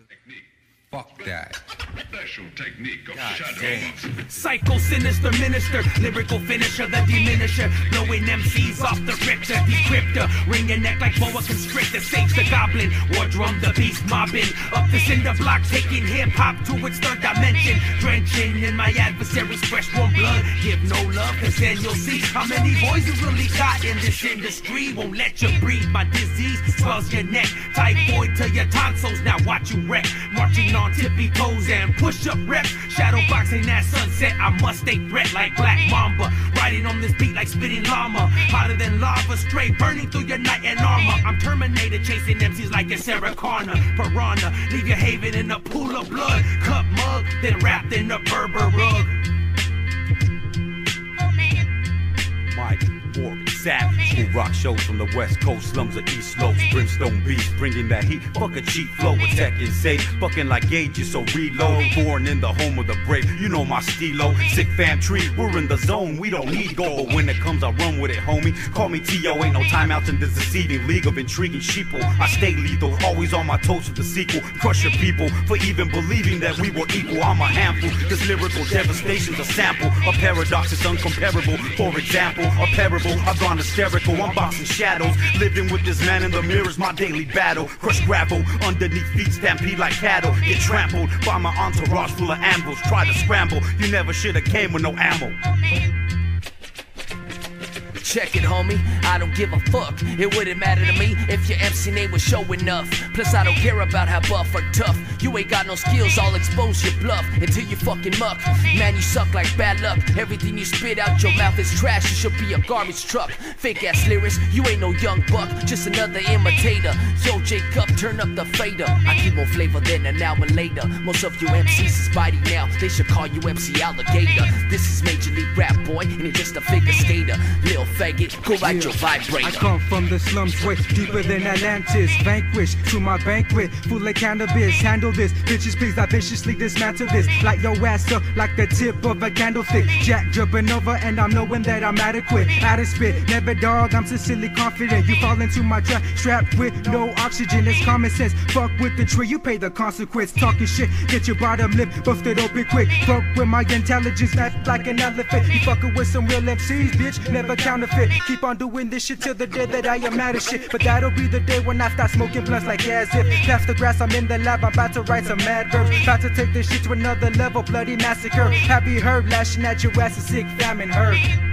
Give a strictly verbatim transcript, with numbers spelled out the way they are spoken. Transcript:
Fuck that. Special technique of God shadow damn. boxing. Psycho, sinister minister, lyrical finisher, the diminisher, blowing M Cs off the Richter, decryptor, ring your neck like boa constrictor, saves the goblin, war drum, the beast mobbing, up the cinder block, taking hip hop to its third dimension, drenching in my adversary's fresh warm blood, give no love, cause then you'll see how many boys you really got in this industry, won't let you breathe, my disease swells your neck, typhoid to your tonsils, now watch you wreck, marching on tippy toes and push up reps. Shadow boxing that sunset, I must stay threat like Black Mamba. Riding on this beat like spitting llama. Hotter than lava, straight burning through your night and armor. I'm Terminator chasing M Cs like a Sarah Connor. Piranha, leave your haven in a pool of blood. Cup mug, then wrapped in a Berber rug. Mike Warwick Savage, who rock shows from the west coast, slums of east slopes, brimstone beats, bringing that heat, fuck a cheap flow, attacking safe, bucking like gauges, so reload, born in the home of the brave, you know my stilo, sick fam tree, we're in the zone, we don't need gold, but when it comes I run with it, homie, call me T O, ain't no timeouts in this deceiving league of intriguing sheeple, I stay lethal, always on my toes with the sequel, crush your people, for even believing that we were equal, I'm a handful, this lyrical devastation's a sample, a paradox is uncomparable, for example, a parable, I've gone hysterical, I'm boxing shadows, living with this man in the mirror's my daily battle, crush gravel, underneath feet stampede like cattle, get trampled by my entourage full of ambush, try to scramble, you never should've came with no ammo. Check it, homie, I don't give a fuck. It wouldn't matter to me if your M C name was show enough. Plus I don't care about how buff or tough. You ain't got no skills, I'll expose your bluff until you fucking muck. Man, you suck like bad luck. Everything you spit out your mouth is trash. You should be a garbage truck. Fake ass lyrics, you ain't no young buck, just another imitator. Yo, Jacob, turn up the fader. I keep more flavor than an hour later. Most of you M Cs is biting now. They should call you M C Alligator. This is Major League Rap, boy, and you're just a figure skater. Lil faggot, go ride your vibrator. I come from the slums way deeper than Atlantis. Vanquish to my banquet, full of cannabis. Handle this, bitches please, I viciously dismantle this. Light your ass up like the tip of a candlestick. Jack jumping over and I'm knowing that I'm adequate. Out of spit, never dog, I'm sincerely confident. You fall into my trap, strapped with no oxygen. It's common sense, fuck with the tree, you pay the consequence. Talking shit, get your bottom lip busted open quick. Fuck with my intelligence, not like an elephant. You fucking with some real M Cs, bitch, never counterfeit. Keep on doing this shit till the day that I am out of shit. But that'll be the day when I start smoking blunts like as if that's the grass, I'm in the lab, I'm about to write some mad verbs. About to take this shit to another level, bloody massacre. Have you heard? Lashing at your ass, a sick famine hurt.